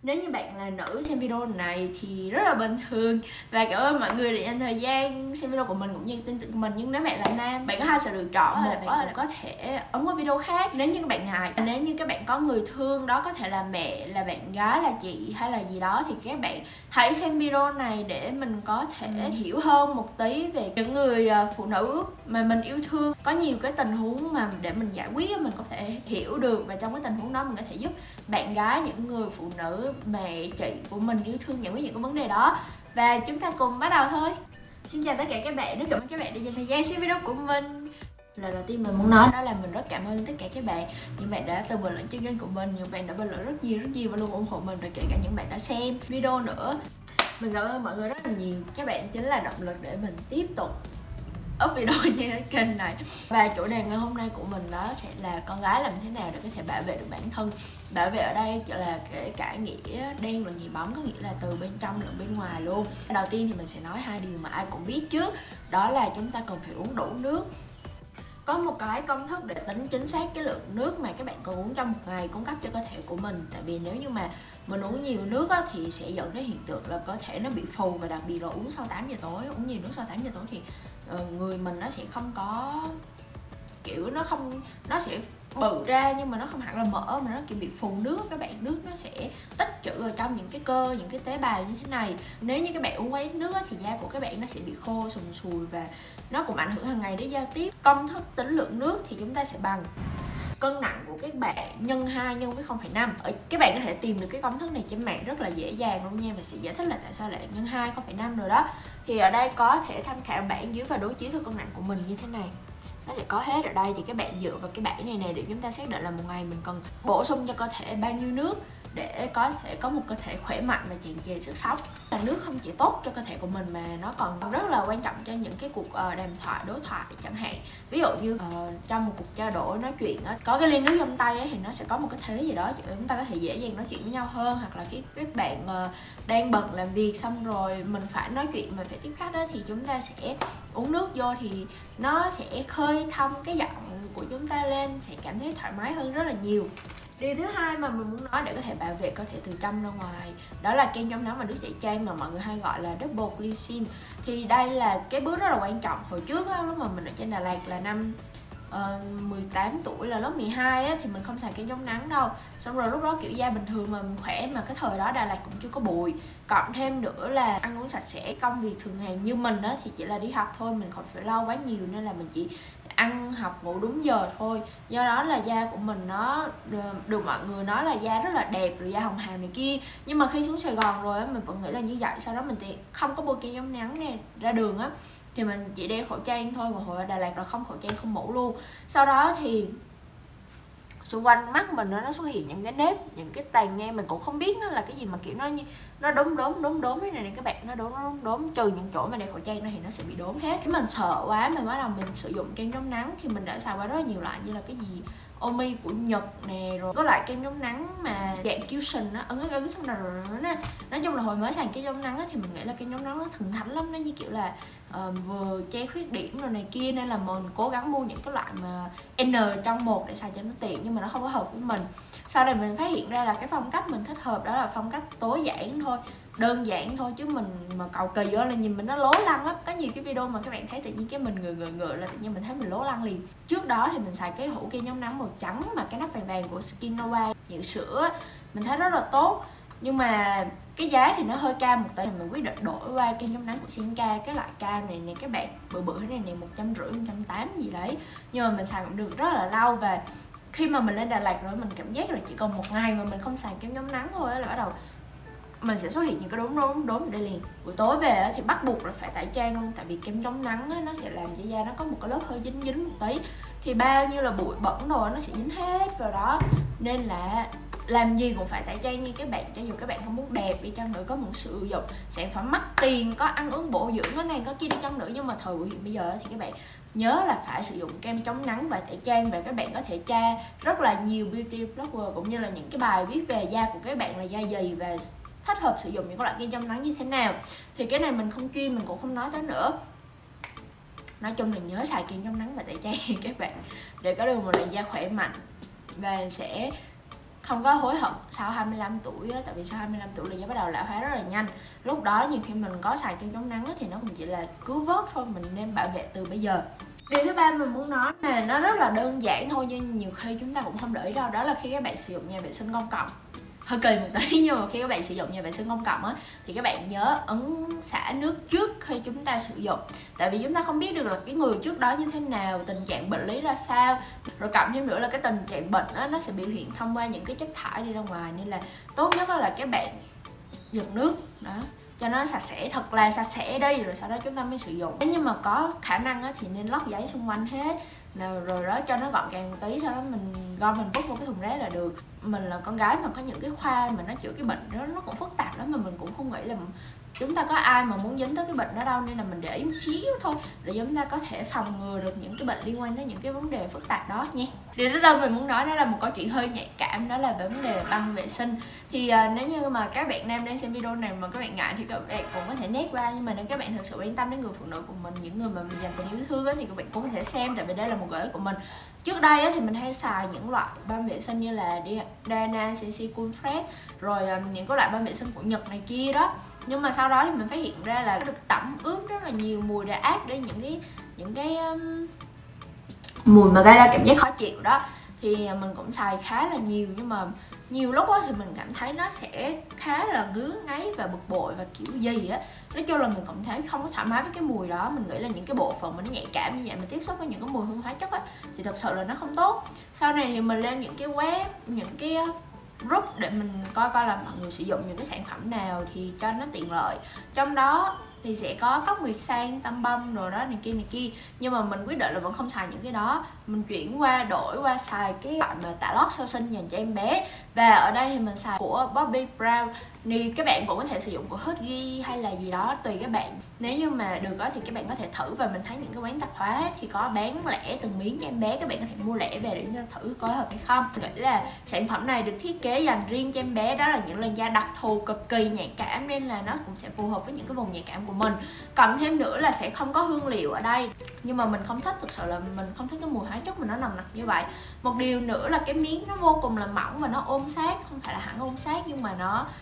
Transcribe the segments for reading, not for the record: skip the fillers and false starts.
Nếu như bạn là nữ xem video này thì rất là bình thường. Và cảm ơn mọi người đã dành thời gian xem video của mình cũng như tin tưởng của mình. Nhưng nếu bạn là nam, bạn có hai sự lựa chọn. Một là có thể ấn qua video khác nếu như các bạn ngại. Nếu như các bạn có người thương, đó có thể là mẹ, là bạn gái, là chị hay là gì đó, thì các bạn hãy xem video này để mình có thể hiểu hơn một tí về những người phụ nữ mà mình yêu thương. Có nhiều cái tình huống mà để mình giải quyết, mình có thể hiểu được, và trong cái tình huống đó mình có thể giúp bạn gái, những người phụ nữ, mẹ, chị của mình yêu thương giải quyết những cái vấn đề đó. Và chúng ta cùng bắt đầu thôi. Xin chào tất cả các bạn, rất cảm ơn các bạn đã dành thời gian xem video của mình. Lời đầu tiên mình muốn nói đó là mình rất cảm ơn tất cả các bạn, những bạn đã từng bình luận trên kênh của mình, những bạn đã bình luận rất nhiều và luôn ủng hộ mình, rồi kể cả những bạn đã xem video nữa. Mình cảm ơn mọi người rất là nhiều, các bạn chính là động lực để mình tiếp tục up video trên cái kênh này. Và chủ đề ngày hôm nay của mình đó sẽ là con gái làm thế nào để có thể bảo vệ được bản thân. Bảo vệ ở đây là kể cả nghĩa đen và nghĩa bóng, có nghĩa là từ bên trong lẫn bên ngoài luôn. Đầu tiên thì mình sẽ nói hai điều mà ai cũng biết trước, đó là chúng ta cần phải uống đủ nước. Có một cái công thức để tính chính xác cái lượng nước mà các bạn cần uống trong một ngày cung cấp cho cơ thể của mình. Tại vì nếu như mà mình uống nhiều nước á, thì sẽ dẫn đến hiện tượng là cơ thể nó bị phù, và đặc biệt là uống sau 8 giờ tối, uống nhiều nước sau 8 giờ tối thì người mình nó sẽ không có kiểu nó sẽ bự ra, nhưng mà nó không hẳn là mỡ mà nó kiểu bị phù nước các bạn. Nước nó sẽ tích trữ ở trong những cái cơ, những cái tế bào như thế này. Nếu như các bạn uống quá ít nước á, thì da của các bạn nó sẽ bị khô sùn sùi, và nó cũng ảnh hưởng hàng ngày đến giao tiếp. Công thức tính lượng nước thì chúng ta sẽ bằng cân nặng của các bạn nhân 2 nhân với 0,5. Các bạn có thể tìm được cái công thức này trên mạng rất là dễ dàng luôn nha, và sẽ giải thích là tại sao lại nhân 2 0,5 rồi đó. Thì ở đây có thể tham khảo bảng dưới và đối chiếu theo cân nặng của mình như thế này. Nó sẽ có hết ở đây, thì các bạn dựa vào cái bảng này để chúng ta xác định là một ngày mình cần bổ sung cho cơ thể bao nhiêu nước để có thể có một cơ thể khỏe mạnh và tràn trề sức sống. Là nước không chỉ tốt cho cơ thể của mình mà nó còn rất là quan trọng cho những cái cuộc đàm thoại, đối thoại chẳng hạn. Ví dụ như trong một cuộc trao đổi nói chuyện á, có cái ly nước trong tay ấy, thì nó sẽ có một cái thế gì đó chúng ta có thể dễ dàng nói chuyện với nhau hơn. Hoặc là các bạn đang bận làm việc xong rồi mình phải nói chuyện, mình phải tiếp khách á, thì chúng ta sẽ uống nước vô thì nó sẽ khơi thông cái giọng của chúng ta lên, sẽ cảm thấy thoải mái hơn rất là nhiều. Điều thứ hai mà mình muốn nói để có thể bảo vệ cơ thể từ trong ra ngoài, đó là kem chống nắng và nước tẩy chay mà mọi người hay gọi là double cleansing. Thì đây là cái bước rất là quan trọng. Hồi trước á, lúc mà mình ở trên Đà Lạt là năm 18 tuổi, là lớp 12 á, thì mình không xài kem chống nắng đâu. Xong rồi lúc đó kiểu da bình thường mà mình khỏe, mà cái thời đó Đà Lạt cũng chưa có bụi. Cộng thêm nữa là ăn uống sạch sẽ, công việc thường ngày như mình á, thì chỉ là đi học thôi, mình không phải lo quá nhiều, nên là mình chỉ ăn học ngủ đúng giờ thôi. Do đó là da của mình nó được mọi người nói là da rất là đẹp, rồi da hồng hào này kia. Nhưng mà khi xuống Sài Gòn rồi á, mình vẫn nghĩ là như vậy. Sau đó mình thì không có bôi kem chống nắng nè, ra đường á thì mình chỉ đeo khẩu trang thôi, mà hồi ở Đà Lạt là không khẩu trang, không mũ luôn. Sau đó thì xung quanh mắt mình nó xuất hiện những cái nếp, những cái tàn nhang, mình cũng không biết nó là cái gì, mà kiểu nó như nó đốm thế này các bạn, nó đốm trừ những chỗ mà đeo khẩu trang ra thì nó sẽ bị đốm hết. Nếu mình sợ quá mình bắt đầu mình sử dụng kem chống nắng thì mình đã xài qua rất là nhiều loại, như là cái gì Omi của Nhật nè, rồi có loại kem chống nắng mà dạng cushion á, ấn xong rồi nói chung là hồi mới xài kem chống nắng á, thì mình nghĩ là kem chống nắng nó thần thánh lắm, nó như kiểu là vừa che khuyết điểm rồi này kia, nên là mình cố gắng mua những cái loại mà N trong một để xài cho nó tiện, nhưng mà nó không có hợp với mình. Sau này mình phát hiện ra là cái phong cách mình thích hợp đó là phong cách tối giản thôi, đơn giản thôi, chứ mình mà cầu kỳ vô là nhìn mình nó lố lăng lắm. Có nhiều cái video mà các bạn thấy tự nhiên cái mình ngựa là tự nhiên mình thấy mình lố lăng liền. Trước đó thì mình xài cái hũ kem chống nắng màu trắng mà cái nắp vàng vàng của Skin Nova nhựa sữa, mình thấy rất là tốt, nhưng mà cái giá thì nó hơi cao một tí. Mình quyết định đổi qua kem chống nắng của Sinca, cái loại cao này nè các bạn, bự thế này nè, 150, 180 gì đấy. Nhưng mà mình xài cũng được rất là lâu, và khi mà mình lên Đà Lạt rồi mình cảm giác là chỉ còn một ngày mà mình không xài kem chống nắng thôi là bắt đầu mình sẽ xuất hiện những cái đốm ở đây liền. Buổi tối về thì bắt buộc là phải tẩy trang luôn, tại vì kem chống nắng nó sẽ làm cho da nó có một cái lớp hơi dính một tí, thì bao nhiêu là bụi bẩn rồi nó sẽ dính hết vào đó, nên là làm gì cũng phải tẩy trang như các bạn. Cho dù các bạn không muốn đẹp đi chăng nữa, có muốn sử dụng sản phẩm mắc tiền, có ăn uống bổ dưỡng cái này có kia đi chăng nữa, nhưng mà thời buổi hiện bây giờ thì các bạn nhớ là phải sử dụng kem chống nắng và tẩy trang. Và các bạn có thể tra rất là nhiều beauty blogger cũng như là những cái bài viết về da của các bạn là da gì và thích hợp sử dụng những loại kem chống nắng như thế nào. Thì cái này mình không chuyên, mình cũng không nói tới nữa. Nói chung là nhớ xài kem chống nắng và tẩy trang các bạn, để có được một làn da khỏe mạnh và sẽ không có hối hận sau 25 tuổi á, tại vì sau 25 tuổi là da bắt đầu lão hóa rất là nhanh. Lúc đó nhiều khi mình có xài kem chống nắng á, thì nó cũng chỉ là cứu vớt thôi, mình nên bảo vệ từ bây giờ. Điều thứ ba mình muốn nói là nó rất là đơn giản thôi, nhưng nhiều khi chúng ta cũng không để ý đâu, đó là khi các bạn sử dụng nhà vệ sinh công cộng. Hơi kỳ một tí, nhưng mà khi các bạn sử dụng nhà vệ sinh công cộng á, thì các bạn nhớ ấn xả nước trước khi chúng ta sử dụng. Tại vì chúng ta không biết được là cái người trước đó như thế nào, tình trạng bệnh lý ra sao. Rồi cộng thêm nữa là cái tình trạng bệnh á, nó sẽ biểu hiện thông qua những cái chất thải đi ra ngoài. Nên là tốt nhất là các bạn giật nước đó cho nó sạch sẽ, thật là sạch sẽ đi, rồi sau đó chúng ta mới sử dụng. Nếu như mà có khả năng á, thì nên lót giấy xung quanh hết rồi đó cho nó gọn gàng một tí, sau đó mình gom mình vứt vào cái thùng rác là được. Mình là con gái mà có những cái khoa mà nó chữa cái bệnh đó nó cũng phức tạp lắm, mà mình cũng không nghĩ là chúng ta có ai mà muốn dính tới cái bệnh đó đâu, nên là mình để ý một xíu thôi để chúng ta có thể phòng ngừa được những cái bệnh liên quan tới những cái vấn đề phức tạp đó nha. Điều thứ tư mình muốn nói đó là một câu chuyện hơi nhạy cảm, đó là về vấn đề băng vệ sinh. Thì nếu như mà các bạn nam đang xem video này mà các bạn ngại thì các bạn cũng có thể né qua, nhưng mà nếu các bạn thực sự quan tâm đến người phụ nữ của mình, những người mà mình dành tình yêu thương đó, thì các bạn cũng có thể xem, tại vì đây là một gợi ý của mình. Trước đây á, thì mình hay xài những loại băng vệ sinh như là Diana CC Cool Fresh, rồi những cái loại băng vệ sinh của Nhật này kia đó. Nhưng mà sau đó thì mình phát hiện ra là được tẩm ướp rất là nhiều mùi để át đi những cái mùi mà gây ra cảm giác khó chịu đó. Thì mình cũng xài khá là nhiều, nhưng mà nhiều lúc á thì mình cảm thấy nó sẽ khá là ngứa ngáy và bực bội và kiểu gì á. Nói chung là mình cũng thấy không có thoải mái với cái mùi đó. Mình nghĩ là những cái bộ phận mà nó nhạy cảm như vậy mà tiếp xúc với những cái mùi hương hóa chất á thì thật sự là nó không tốt. Sau này thì mình lên những cái web, những cái group để mình coi là mọi người sử dụng những cái sản phẩm nào thì cho nó tiện lợi. Trong đó thì sẽ có Cốc Nguyệt Sang, Tâm Bông rồi đó này kia. Nhưng mà mình quyết định là vẫn không xài những cái đó. Mình đổi qua xài cái loại mà tạ lót sơ sinh dành cho em bé. Và ở đây thì mình xài của Bobbi Brown. Thì các bạn cũng có thể sử dụng của Huggies hay là gì đó tùy các bạn. Nếu như mà được đó thì các bạn có thể thử. Và mình thấy những cái quán tạp hóa thì có bán lẻ từng miếng cho em bé, các bạn có thể mua lẻ về để chúng ta thử có hợp hay không. Mình nghĩ là sản phẩm này được thiết kế dành riêng cho em bé, đó là những làn da đặc thù cực kỳ nhạy cảm, nên là nó cũng sẽ phù hợp với những cái vùng nhạy cảm của mình. Cộng thêm nữa là sẽ không có hương liệu ở đây, nhưng mà mình không thích, thực sự là mình không thích cái mùi hóa chất mà nó nồng nặc như vậy. Một điều nữa là cái miếng nó vô cùng là mỏng và nó ôm sát, không phải là hẳn ôm sát, nhưng mà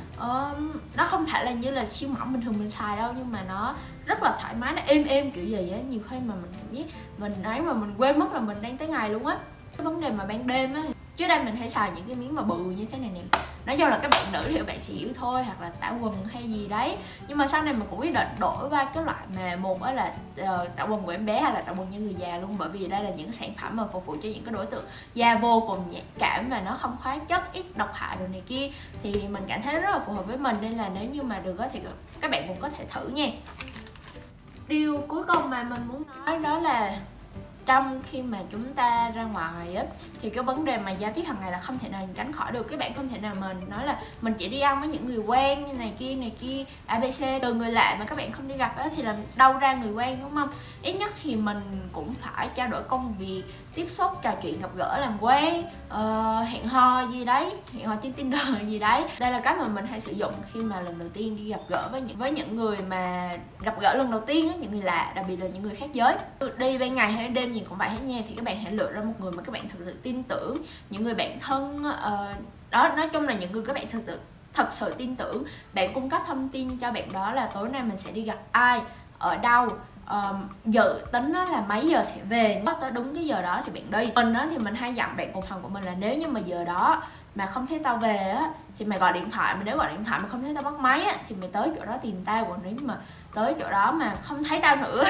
nó không phải là như là siêu mỏng bình thường mình xài đâu, nhưng mà nó rất là thoải mái, nó êm kiểu gì á. Nhiều khi mà mình cảm giác mình quên mất là mình đang tới ngày luôn á. Cái vấn đề mà ban đêm á, trước đây mình hay xài những cái miếng mà bự như thế này nè. Nói chung là các bạn nữ thì các bạn sẽ hiểu thôi, hoặc là tả quần hay gì đấy. Nhưng mà sau này mình cũng quyết định đổi qua cái loại mà một đó là tả quần của em bé hay là tả quần như người già luôn. Bởi vì đây là những sản phẩm mà phục vụ cho những cái đối tượng da vô cùng nhạy cảm và nó không hóa chất, ít độc hại đồ này kia. Thì mình cảm thấy rất là phù hợp với mình, nên là nếu như mà được thì các bạn cũng có thể thử nha. Điều cuối cùng mà mình muốn nói đó là trong khi mà chúng ta ra ngoài á, thì cái vấn đề mà giao tiếp hàng ngày là không thể nào tránh khỏi được. Các bạn không thể nào mà nói là mình chỉ đi ăn với những người quen như này kia ABC, từ người lạ mà các bạn không đi gặp á thì làm đâu ra người quen, đúng không? Ít nhất thì mình cũng phải trao đổi công việc, tiếp xúc, trò chuyện, gặp gỡ, làm quen, hẹn hò gì đấy, hẹn hò trên Tinder gì đấy. Đây là cách mà mình hay sử dụng khi mà lần đầu tiên đi gặp gỡ với những người mà gặp gỡ lần đầu tiên á, những người lạ, đặc biệt là những người khác giới. Đi ban ngày hay đêm gì cũng vậy hết nha. Thì các bạn hãy lựa ra một người mà các bạn thực sự tin tưởng, những người bạn thân đó, nói chung là những người các bạn thật sự tin tưởng. Bạn cung cấp thông tin cho bạn đó là tối nay mình sẽ đi gặp ai, ở đâu, dự tính đó là mấy giờ sẽ về, có tới đúng cái giờ đó thì bạn đi. Mình đó thì mình hay dặn bạn cùng phòng của mình là nếu như mà giờ đó mà không thấy tao về á thì mày gọi điện thoại, mà nếu gọi điện thoại mà không thấy tao bắt máy á thì mày tới chỗ đó tìm tao. Còn nếu như mà tới chỗ đó mà không thấy tao nữa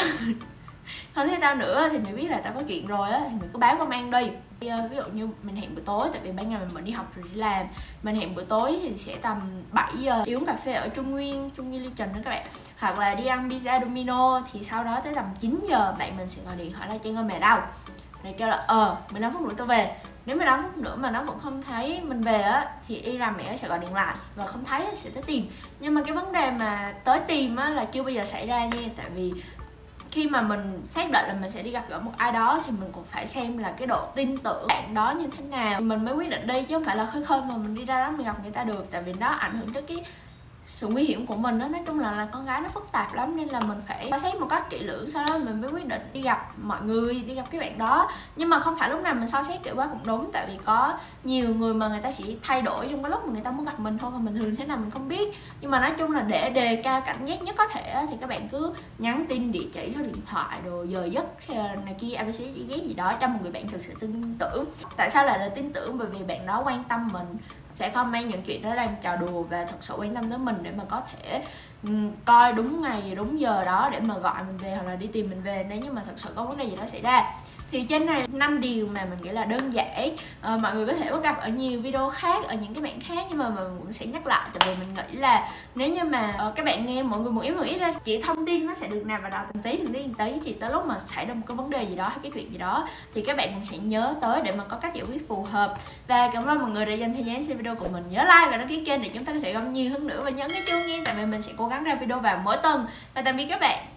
thì mày biết là tao có chuyện rồi á thì mày cứ báo công an đi. Ví dụ như mình hẹn buổi tối, tại vì ban ngày mình đi học rồi đi làm, mình hẹn buổi tối thì sẽ tầm 7 giờ đi uống cà phê ở Trung Nguyên Legend đó các bạn, hoặc là đi ăn pizza Domino, thì sau đó tới tầm 9 giờ bạn mình sẽ gọi điện hỏi là Trang ơi mày đâu, để kêu là 15 phút nữa tao về. Nếu 15 phút nữa mà nó vẫn không thấy mình về á thì y rằng mẹ sẽ gọi điện lại, và không thấy sẽ tới tìm. Nhưng mà cái vấn đề mà tới tìm á là chưa bao giờ xảy ra nha. Tại vì khi mà mình xác định là mình sẽ đi gặp gỡ một ai đó thì mình cũng phải xem là cái độ tin tưởng bạn đó như thế nào mình mới quyết định đi, chứ không phải là khơi mà mình đi ra đó mình gặp người ta được. Tại vì nó ảnh hưởng tới cái sự nguy hiểm của mình đó. Nói chung là con gái nó phức tạp lắm, nên là mình phải coi xét một cách kỹ lưỡng, sau đó mình mới quyết định đi gặp mọi người, đi gặp cái bạn đó. Nhưng mà không phải lúc nào mình soi xét kiểu quá cũng đúng, tại vì có nhiều người mà người ta chỉ thay đổi trong cái lúc mà người ta muốn gặp mình thôi, mà mình thường thế nào mình không biết. Nhưng mà nói chung là để đề cao cảnh giác nhất có thể thì các bạn cứ nhắn tin, địa chỉ, số điện thoại, đồ giờ giấc này kia abc gì đó cho một người bạn thực sự tin tưởng. Tại sao lại là tin tưởng? Bởi vì bạn đó quan tâm mình, sẽ không mang những chuyện đó làm trò đùa và thật sự quan tâm tới mình, để mà có thể coi đúng ngày đúng giờ đó để mà gọi mình về hoặc là đi tìm mình về nếu như mà thật sự có vấn đề gì đó xảy ra. Thì trên này 5 điều mà mình nghĩ là đơn giản, mọi người có thể bắt gặp ở nhiều video khác, ở những cái bạn khác, nhưng mà mình cũng sẽ nhắc lại, tại vì mình nghĩ là nếu như mà các bạn nghe mọi người một ít ra, chỉ thông tin nó sẽ được nằm vào đầu từng tí thì tới lúc mà xảy ra một cái vấn đề gì đó hay cái chuyện gì đó thì các bạn cũng sẽ nhớ tới để mà có cách giải quyết phù hợp. Và cảm ơn mọi người đã dành thời gian xem video của mình. Nhớ like và đăng ký kênh để chúng ta có thể gặp nhiều hơn nữa, và nhấn cái chuông nghe, tại vì mình sẽ cố gắng ra video vào mỗi tuần. Và tạm biệt các bạn.